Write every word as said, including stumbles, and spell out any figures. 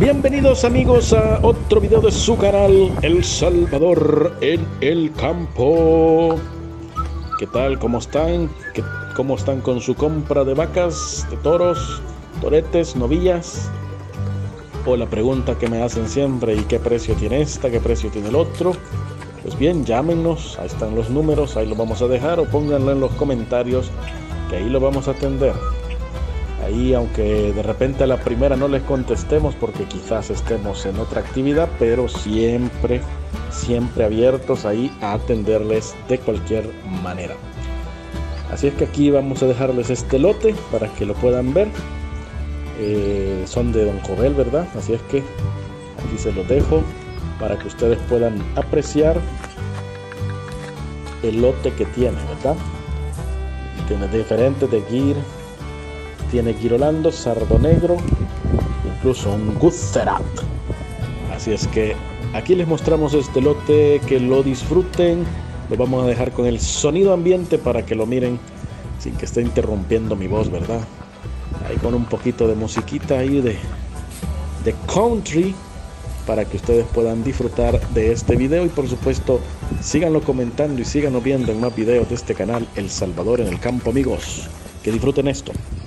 Bienvenidos amigos a otro video de su canal El Salvador en el campo. ¿Qué tal? ¿Cómo están? ¿Qué, ¿Cómo están con su compra de vacas, de toros, toretes, novillas? O la pregunta que me hacen siempre: ¿y qué precio tiene esta? ¿Qué precio tiene el otro? Pues bien, llámenos, ahí están los números, ahí lo vamos a dejar, o pónganlo en los comentarios, que ahí lo vamos a atender. Ahí, aunque de repente a la primera no les contestemos porque quizás estemos en otra actividad, pero siempre, siempre abiertos ahí a atenderles de cualquier manera. Así es que aquí vamos a dejarles este lote para que lo puedan ver. Eh, son de Don Jovel, ¿verdad? Así es que aquí se los dejo para que ustedes puedan apreciar el lote que tiene, ¿verdad? Tiene diferentes de Gir. Tiene Girolando, Sardo Negro, incluso un Guzerat. Así es que aquí les mostramos este lote, que lo disfruten. Lo vamos a dejar con el sonido ambiente para que lo miren sin que esté interrumpiendo mi voz, ¿verdad? Ahí con un poquito de musiquita ahí de, de country para que ustedes puedan disfrutar de este video. Y por supuesto, síganlo comentando y síganlo viendo en más videos de este canal El Salvador en el campo, amigos. Que disfruten esto.